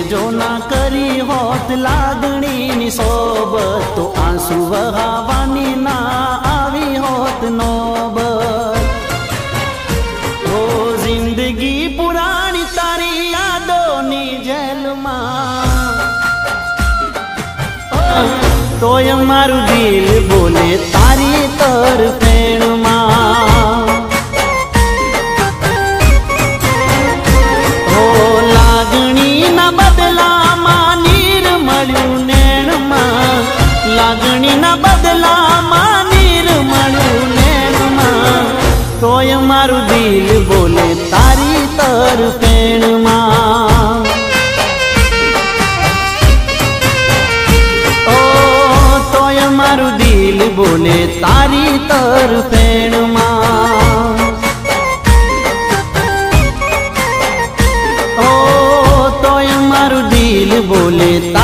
जो ना करी होत लागणी नी सोबत, तो आंसू वहावानी ना आवी होत नौबत। ओ जिंदगी पुरानी तारी यादों नी जेलमा, तोय मारू दिल बोले तारी तरफेण मां। ओ लागणी ना बदला मां नीर मळ्यु नेण मां, लागणी ना बदला मां नीर मळ्यु नेण मां, तोय मारू दिल बोले तारी तरफेण मां। मारू दिल बोले तारी तरफेण मां। ओ तोय मारू दिल बोले